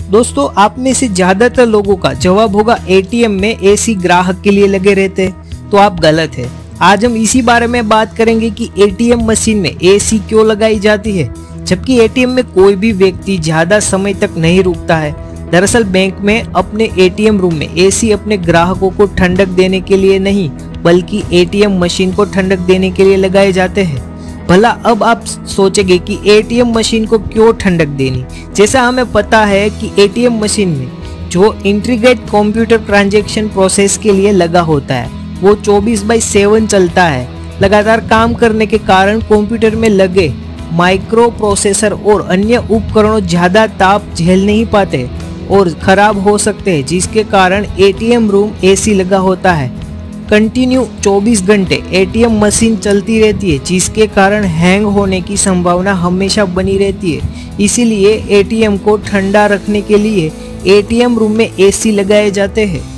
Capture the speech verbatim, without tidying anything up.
दोस्तों, आप में से ज्यादातर लोगों का जवाब होगा एटीएम में एसी ग्राहक के लिए लगे रहते हैं। तो आप गलत है। आज हम इसी बारे में बात करेंगे कि एटीएम मशीन में एसी क्यों लगाई जाती है, जबकि एटीएम में कोई भी व्यक्ति ज्यादा समय तक नहीं रुकता है। दरअसल बैंक में अपने एटीएम रूम में एसी अपने ग्राहकों को ठंडक देने के लिए नहीं, बल्कि एटीएम मशीन को ठंडक देने के लिए लगाए जाते हैं। भला अब आप सोचेंगे कि एटीएम मशीन को क्यों ठंडक देनी। जैसा हमें पता है कि एटीएम मशीन में जो इंटीग्रेट कंप्यूटर ट्रांजैक्शन प्रोसेस के लिए लगा होता है वो चौबीस बाई सेवन चलता है। लगातार काम करने के कारण कंप्यूटर में लगे माइक्रो प्रोसेसर और अन्य उपकरणों ज्यादा ताप झेल नहीं पाते और खराब हो सकते हैं, जिसके कारण एटीएम रूम एसी लगा होता है। कंटिन्यू चौबीस घंटे एटीएम मशीन चलती रहती है, जिसके कारण हैंग होने की संभावना हमेशा बनी रहती है। इसीलिए एटीएम को ठंडा रखने के लिए एटीएम रूम में एसी लगाए जाते हैं।